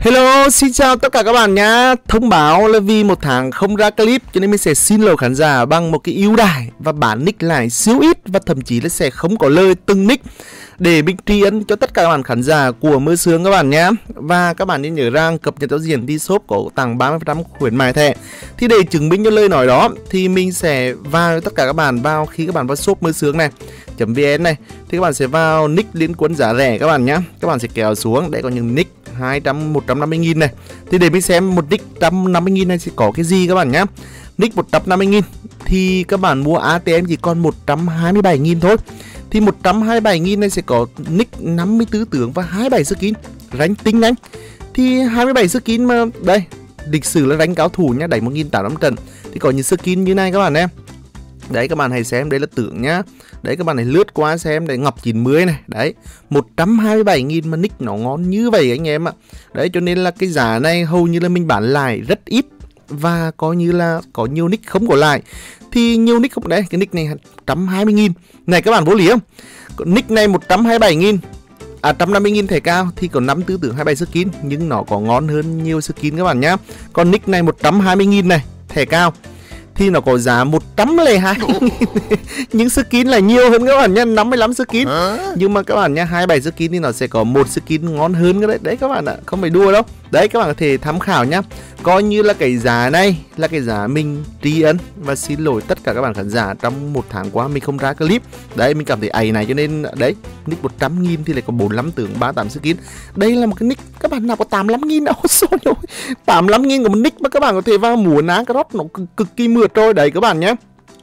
Hello, xin chào tất cả các bạn nhá. Thông báo là vì một tháng không ra clip cho nên mình sẽ xin lỗi khán giả bằng một cái ưu đãi và bán nick lại siêu ít và thậm chí là sẽ không có lời từng nick để mình tri ân cho tất cả các bạn khán giả của Mơ Sướng các bạn nhé. Và các bạn nên nhớ rằng cập nhật giao diện đi shop có tặng 30% khuyến mại thẻ. Thì để chứng minh cho lời nói đó thì mình sẽ vào tất cả các bạn vào khi các bạn vào shop Mơ Sướng này .vn này thì các bạn sẽ vào nick Liên Quân giá rẻ các bạn nhé. Các bạn sẽ kéo xuống để có những nick 150.000 này. Thì để mình xem một nick 150.000 này sẽ có cái gì các bạn nhé. Nick 150.000 thì các bạn mua ATM chỉ còn 127.000 thôi. Thì 127.000 này sẽ có nick 54 tướng và 27 skin rank tinh nhanh. Thì 27 skin mà đây lịch sử là rank cao thủ nhá, đẩy 1.800 trận. Thì có những skin như này các bạn em. Đấy các bạn hãy xem, đây là tướng nhá. Đấy các bạn hãy lướt qua xem, để Ngọc 90 này. Đấy 127.000 mà nick nó ngon như vậy anh em ạ. Đấy cho nên là cái giá này hầu như là mình bán lại rất ít. Và coi như là có nhiều nick không có lại. Thì nhiều nick không, đấy cái nick này 120.000. Này các bạn vô lý không? Nick này 127.000 150.000 thẻ cao thì có 54 tướng 27 skin. Nhưng nó có ngon hơn nhiều skin các bạn nhá. Còn nick này 120.000 này, thẻ cao thì nó có giá 102. Những skin là nhiều hơn các bạn nhá, 55 skin. Nhưng mà các bạn nhá, 27 skin thì nó sẽ có một skin ngon hơn cái đấy. Đấy các bạn ạ, không phải đùa đâu. Đấy các bạn có thể tham khảo nhá. Coi như là cái giá này là cái giá mình tri ân và xin lỗi tất cả các bạn khán giả trong một tháng qua mình không ra clip. Đấy mình cảm thấy ấy này cho nên đấy, nick 100.000 thì lại có 45 tướng 38 skin. Đây là một cái nick các bạn nào có 85.000 đâu. Xôi rồi. 85.000 của một nick mà các bạn có thể vào múa ná crop nó cực kỳ mượt rồi đấy các bạn nhé.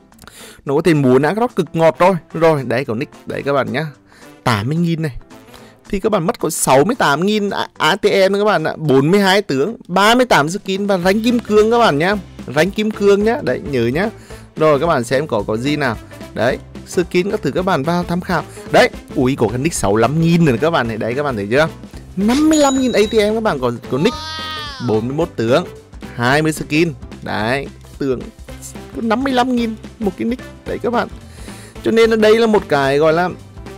Nó có thể múa ná crop cực ngọt rồi. Rồi đấy có nick đấy các bạn nhá. 80.000 này. Thì các bạn mất có 68.000 ATM các bạn ạ, 42 tướng, 38 skin và rank kim cương các bạn nhá. Rank kim cương nhá, đấy nhớ nhá. Rồi các bạn xem có gì nào. Đấy, skin các thứ các bạn vào tham khảo. Đấy, ui có cái nick 65.000 rồi các bạn này, đấy các bạn thấy chưa? 55.000 ATM các bạn có nick 41 tướng, 20 skin. Đấy, tướng có 55.000 một cái nick đấy các bạn. Cho nên là đây là một cái gọi là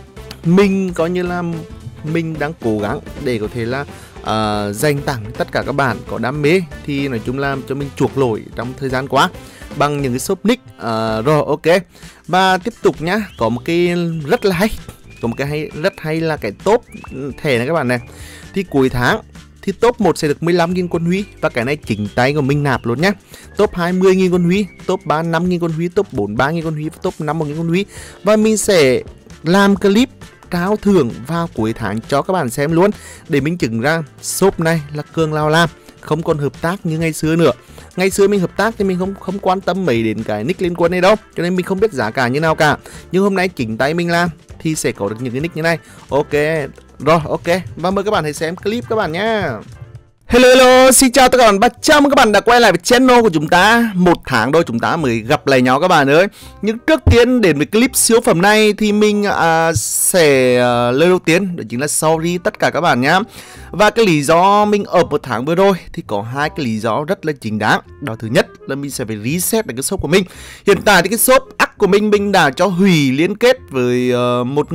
mình coi như là mình đang cố gắng để có thể là dành tặng tất cả các bạn có đam mê. Thì nói chung là cho mình chuộc lỗi trong thời gian qua bằng những cái shop nick. Rồi ok. Và tiếp tục nhá, có một cái rất là hay, có một cái rất hay là cái top thẻ này các bạn này. Thì cuối tháng thì top 1 sẽ được 15.000 quân huy. Và cái này chính tay của mình nạp luôn nhá. Top 20.000 quân huy, top 3 5.000 quân huy, top 4 3.000 quân huy, top 5 1.000 quân huy. Và mình sẽ làm clip trao thưởng vào cuối tháng cho các bạn xem luôn, để minh chứng ra shop này là Cường Lào làm, không còn hợp tác như ngày xưa nữa. Ngày xưa mình hợp tác thì mình không quan tâm mấy đến cái nick Liên Quân này đâu, cho nên mình không biết giá cả như nào cả. Nhưng hôm nay chính tay mình làm thì sẽ có được những cái nick như này. Ok, rồi ok. Và mời các bạn hãy xem clip các bạn nhé. Hello, xin chào tất cả các bạn, chào mừng các bạn đã quay lại với channel của chúng ta. Một tháng rồi chúng ta mới gặp lại nhau các bạn ơi. Nhưng trước tiên đến với clip siêu phẩm này thì mình sẽ lời đầu tiên đó chính là sorry tất cả các bạn nhá. Và cái lý do mình ở một tháng vừa rồi thì có hai cái lý do rất là chính đáng. Đó thứ nhất là mình sẽ phải reset lại cái shop của mình. Hiện tại thì cái shop của mình đã cho hủy liên kết với một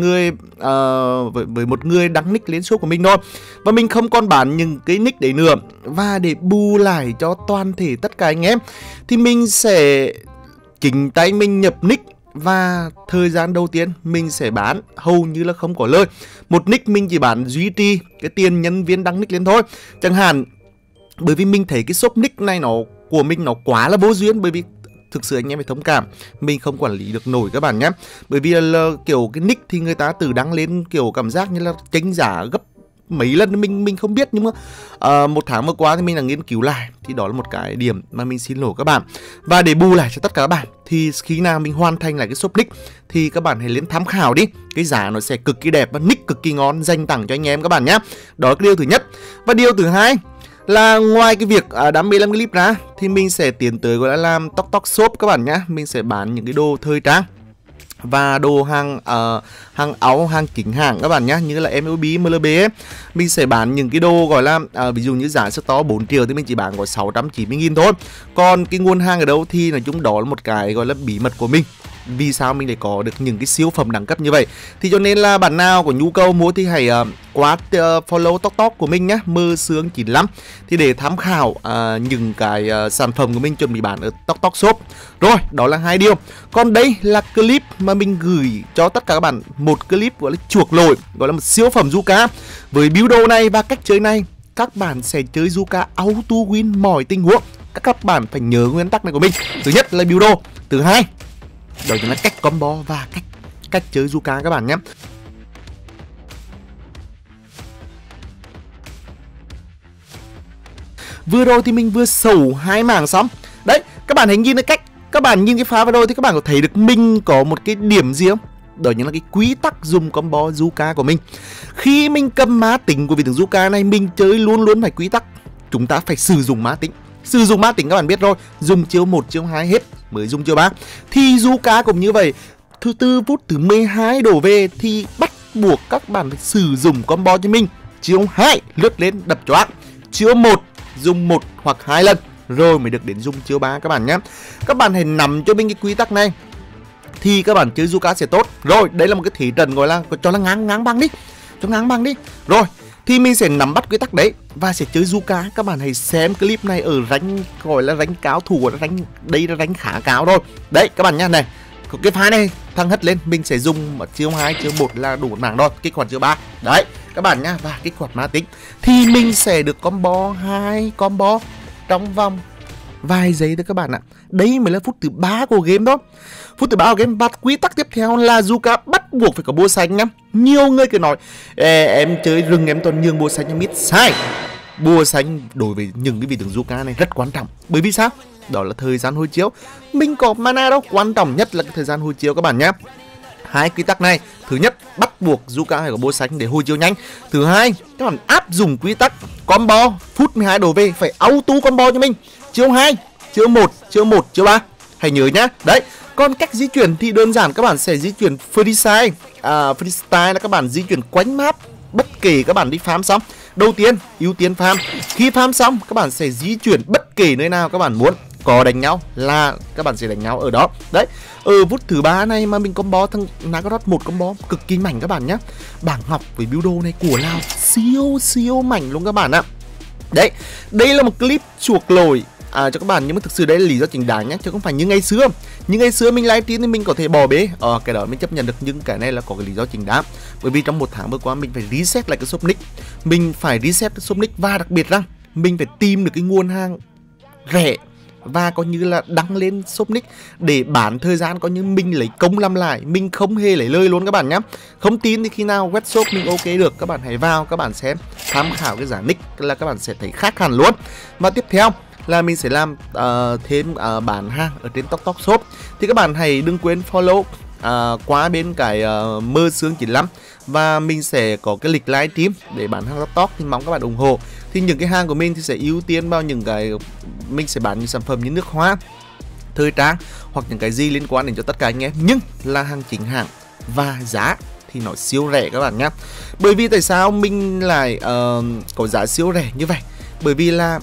người đăng nick lên shop của mình thôi. Và mình không còn bán những cái nick đấy nữa. Và để bù lại cho toàn thể tất cả anh em thì mình sẽ chính tay mình nhập nick. Và thời gian đầu tiên mình sẽ bán hầu như là không có lời. Một nick mình chỉ bán duy trì cái tiền nhân viên đăng nick lên thôi. Chẳng hạn bởi vì mình thấy cái shop nick này của mình nó quá là vô duyên. Bởi vì thực sự anh em phải thông cảm, mình không quản lý được nổi các bạn nhé. Bởi vì là kiểu cái nick thì người ta tự đăng lên kiểu cảm giác như là chênh giá gấp mấy lần mình không biết. Nhưng mà một tháng vừa qua thì mình đã nghiên cứu lại, thì đó là một cái điểm mà mình xin lỗi các bạn. Và để bù lại cho tất cả các bạn thì khi nào mình hoàn thành lại cái shop nick thì các bạn hãy lên tham khảo đi. Cái giá nó sẽ cực kỳ đẹp và nick cực kỳ ngon dành tặng cho anh em các bạn nhé. Đó là cái điều thứ nhất. Và điều thứ hai là ngoài cái việc đam mê làm clip ra thì mình sẽ tiến tới gọi là làm TokTok shop các bạn nhé. Mình sẽ bán những cái đồ thời trang và đồ hàng áo, hàng chính hãng các bạn nhé, như là MLB, MLB ấy. Mình sẽ bán những cái đồ gọi là ví dụ như giá store 4 triệu thì mình chỉ bán có 690.000 thôi. Còn cái nguồn hàng ở đâu thì nói chung đó là một cái gọi là bí mật của mình. vì sao mình lại có được những cái siêu phẩm đẳng cấp như vậy. Thì cho nên là bạn nào có nhu cầu mua thì hãy qua follow TokTok của mình nhé, Mơ Sướng 95, thì để tham khảo những cái sản phẩm của mình chuẩn bị bán ở TokTok Shop. Rồi, đó là 2 điều. Còn đây là clip mà mình gửi cho tất cả các bạn, một clip gọi là chuộc lỗi, gọi là một siêu phẩm Yuka. Với build đồ này và cách chơi này, các bạn sẽ chơi Yuka auto win mọi tình huống. Các bạn phải nhớ nguyên tắc này của mình. Thứ nhất là build đồ, thứ hai đó chính là cách combo và cách chơi Yuka các bạn nhé. Vừa rồi thì mình vừa sầu 2 mảng xong. Đấy, các bạn hãy nhìn cái cách, các bạn nhìn cái pha vừa rồi thì các bạn có thấy được mình có một cái điểm gì không? Đó chính là cái quy tắc dùng combo Yuka của mình. Khi mình cầm má tính của vị tướng Yuka này, mình chơi luôn luôn phải quy tắc. Chúng ta phải sử dụng má tính. Sử dụng má tính các bạn biết rồi, dùng chiêu 1, chiêu 2 hết mới dùng chiêu 3. Thì Yuka cũng như vậy. Thứ tư phút thứ 12 đổ về thì bắt buộc các bạn phải sử dụng combo cho mình. Chiêu 2 lướt lên đập choáng. Chiêu 1 dùng 1 hoặc 2 lần rồi mới được đến dùng chiêu 3 các bạn nhé. Các bạn hãy nắm cho mình cái quy tắc này thì các bạn chơi Yuka sẽ tốt. Rồi, đây là một cái thế trận gọi là cho nó ngang bằng đi. Cho ngang bằng đi. Rồi, thì mình sẽ nắm bắt quy tắc đấy và sẽ chơi Yuka. Các bạn hãy xem clip này ở rank gọi là rank cao thủ, rank đây là rank khá cao rồi. Đấy các bạn nhá, này. Cái pha này thăng hất lên, mình sẽ dùng chiêu 2, chiêu 1 là đủ một mảng rồi, kích hoạt chiêu 3. Đấy, các bạn nhá, và kích hoạt má tính thì mình sẽ được combo 2 combo trong vòng vài giây thôi các bạn ạ. Đấy mới là phút thứ 3 của game đó. Phút thứ 3 của game. Và quy tắc tiếp theo là Yuka bắt buộc phải có búa xanh nhá. Nhiều người cứ nói em chơi rừng em toàn nhường búa xanh cho mid. Sai. Búa xanh đối với những cái vị tướng Yuka này rất quan trọng. Bởi vì sao? Đó là thời gian hồi chiếu. Mình có mana đâu, quan trọng nhất là cái thời gian hồi chiếu các bạn nhé. 2 quy tắc này, thứ nhất bắt buộc Yuka phải có búa xanh để hồi chiếu nhanh. Thứ hai, các bạn áp dụng quy tắc combo phút 12 đổ về phải auto combo cho mình. Chiêu 2, chiêu 1, chiêu 1, chiêu 3. Hãy nhớ nhá. Đấy, còn cách di chuyển thì đơn giản, các bạn sẽ di chuyển freestyle. Freestyle là các bạn di chuyển quanh map bất kể các bạn đi farm xong. Đầu tiên ưu tiên farm. Khi farm xong các bạn sẽ di chuyển bất kể nơi nào các bạn muốn. Có đánh nhau là các bạn sẽ đánh nhau ở đó. Đấy, ở phút thứ 3 này mà mình combo thằng Nagaroth 1 combo cực kỳ mảnh các bạn nhé. Bảng học với build đồ này của Lào siêu mảnh luôn các bạn ạ. Đấy, đây là một clip chuộc lỗi cho các bạn, nhưng mà thực sự đây là lý do chính đáng nhé, chứ không phải như ngày xưa. Như ngày xưa mình livestream thì mình có thể bỏ bê, cái đó mình chấp nhận được, nhưng cái này là có cái lý do chính đáng. Bởi vì trong 1 tháng vừa qua mình phải reset lại cái shop nick, mình phải reset cái shop nick, và đặc biệt rằng mình phải tìm được cái nguồn hàng rẻ và coi như là đăng lên shop nick để bán thời gian, coi như mình lấy công làm lại, mình không hề lấy lời luôn các bạn nhé. Không tin thì khi nào web shop mình ok được, các bạn hãy vào các bạn xem, tham khảo cái giá nick là các bạn sẽ thấy khác hẳn luôn. Và tiếp theo là mình sẽ làm thêm bán hàng ở trên TokTok Shop. Thì các bạn hãy đừng quên follow qua bên cái Mơ Sướng 95, và mình sẽ có cái lịch livestream để bán hàng TokTok, thì mong các bạn ủng hộ. Thì những cái hàng của mình thì sẽ ưu tiên vào những cái mình sẽ bán những sản phẩm như nước hoa, thời trang hoặc những cái gì liên quan đến cho tất cả anh em, nhưng là hàng chính hãng và giá thì nó siêu rẻ các bạn nhé. Bởi vì tại sao mình lại có giá siêu rẻ như vậy? Bởi vì là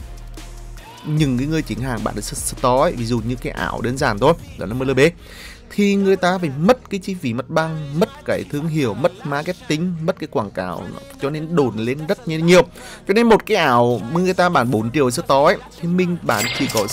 những cái người chính hàng bạn được store ấy, ví dụ như cái áo đơn giản thôi, đó là MLB, thì người ta phải mất cái chi phí mặt bằng, mất cái thương hiệu, mất marketing, mất cái quảng cáo, cho nên đồn lên rất nhiều. Cho nên một cái áo mà người ta bán 4 triệu store ấy, thì mình bán chỉ có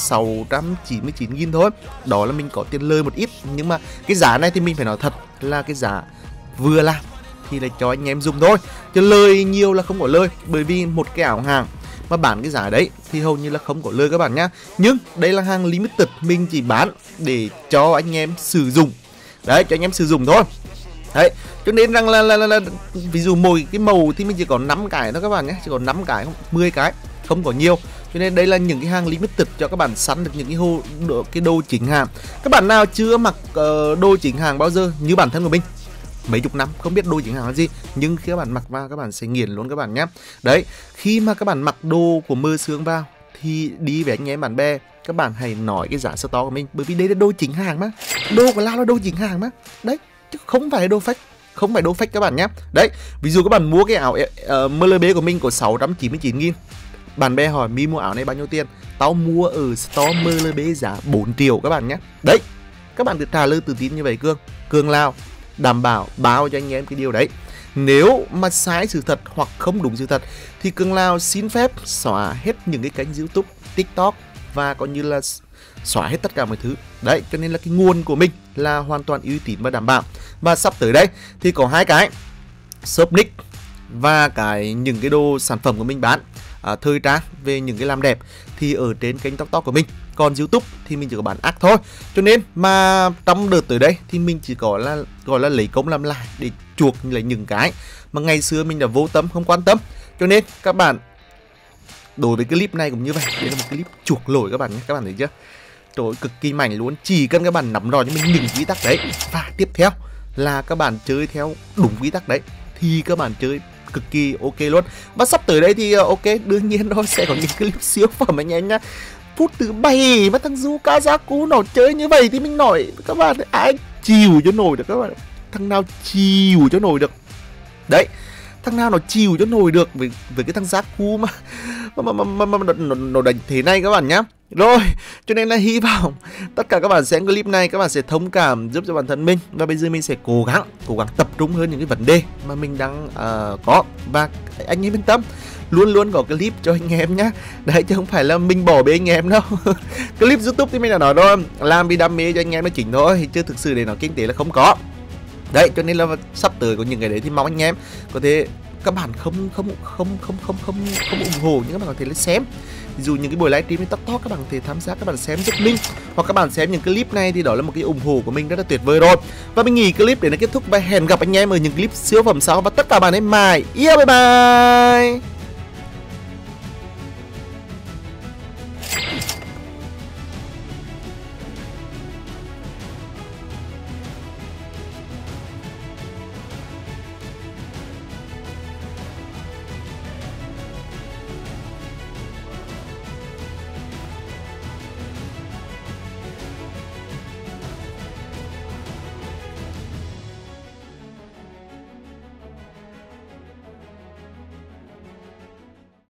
699.000 thôi. Đó là mình có tiền lời một ít, nhưng mà cái giá này thì mình phải nói thật là cái giá vừa làm thì là cho anh em dùng thôi, chứ lời nhiều là không có lời. Bởi vì một cái áo hàng mà bán cái giá đấy thì hầu như là không có lời các bạn nhá. Nhưng đây là hàng limited, mình chỉ bán để cho anh em sử dụng. Đấy, cho anh em sử dụng thôi. Đấy, cho nên rằng là ví dụ mỗi cái màu thì mình chỉ có 5 cái thôi các bạn nhé, chỉ có 5 cái, 10 cái, không có nhiều. Cho nên đây là những cái hàng limited cho các bạn săn được những cái đồ chính hàng. Các bạn nào chưa mặc đồ chính hàng bao giờ như bản thân của mình, mấy chục năm không biết đồ chính hàng là gì, nhưng khi các bạn mặc vào các bạn sẽ nghiền luôn các bạn nhé. Đấy, khi mà các bạn mặc đồ của Mơ Sướng vào thì đi với anh em bạn bè, các bạn hãy nói cái giá store của mình, bởi vì đây là đồ chính hàng mà, đồ của Lao là đồ chính hàng mà. Đấy, chứ không phải đồ fake, không phải đồ fake các bạn nhé. Đấy, ví dụ các bạn mua cái áo MLB của mình có 699.000, bạn bè hỏi Mi mua áo này bao nhiêu tiền, tao mua ở store MLB giá 4 triệu các bạn nhé. Đấy, Các bạn cứ trả lời tự tin như vậy Cường Lao đảm bảo báo cho anh em cái điều đấy. Nếu mà sai sự thật hoặc không đúng sự thật thì Cường Lao xin phép xóa hết những cái kênh YouTube, TikTok và coi như là xóa hết tất cả mọi thứ. Đấy, cho nên là cái nguồn của mình là hoàn toàn uy tín và đảm bảo. Và sắp tới đây thì có 2 cái shop nick và những cái đồ sản phẩm của mình bán thời trang về những cái làm đẹp thì ở trên kênh TikTok của mình. Còn YouTube thì mình chỉ có bán ác thôi. Cho nên mà trong đợt tới đây thì mình chỉ có là gọi là lấy công làm lại để chuộc lại những cái mà ngày xưa mình đã vô tâm không quan tâm. Cho nên các bạn đối với cái clip này cũng như vậy, đây là một clip chuộc lỗi các bạn nhé, các bạn thấy chưa? Trời ơi, cực kỳ mạnh luôn, chỉ cần các bạn nắm rõ cho mình những quy tắc đấy và tiếp theo là các bạn chơi theo đúng quy tắc đấy thì các bạn chơi cực kỳ ok luôn. Và sắp tới đây thì ok, đương nhiên thôi sẽ có những clip siêu phẩm anh em nhá. Phút thứ 7 mà thằng Yukazaku nó chơi như vậy thì mình nói các bạn ai chịu cho nổi được các bạn. Thằng nào chịu cho nổi được. Đấy, thằng nào nó chịu cho nổi được với cái thằng Zaku mà nó đánh thế này các bạn nhá. Rồi, cho nên là hy vọng tất cả các bạn xem clip này các bạn sẽ thông cảm giúp cho bản thân mình. Và bây giờ mình sẽ cố gắng tập trung hơn những cái vấn đề mà mình đang có. Và anh em yên tâm, luôn có clip cho anh em nhá. Đấy, chứ không phải là mình bỏ bê anh em đâu. Clip YouTube thì mình đã nói rồi, làm vì đam mê cho anh em nó chính thôi, chứ thực sự để nói kinh tế là không có. Đấy, cho nên là sắp tới có những cái đấy thì mong anh em có thể các bạn không ủng hộ nhưng các bạn có thể lên xem. Ví dụ những cái buổi livestream trên TikTok các bạn có thể tham gia, các bạn xem giúp mình, hoặc các bạn xem những clip này thì đó là một cái ủng hộ của mình rất là tuyệt vời rồi. Và mình nghĩ clip để nó kết thúc và hẹn gặp anh em ở những clip siêu phẩm sau. Và tất cả bạn em mãi yêu, bye bye.